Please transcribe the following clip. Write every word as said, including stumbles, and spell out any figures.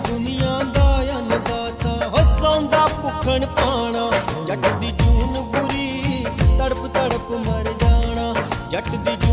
दुनिया दा अन्नदाता हो सौंदा भुखन पाना। जट दी जून बुरी तड़प तड़प मर जाना, जट दी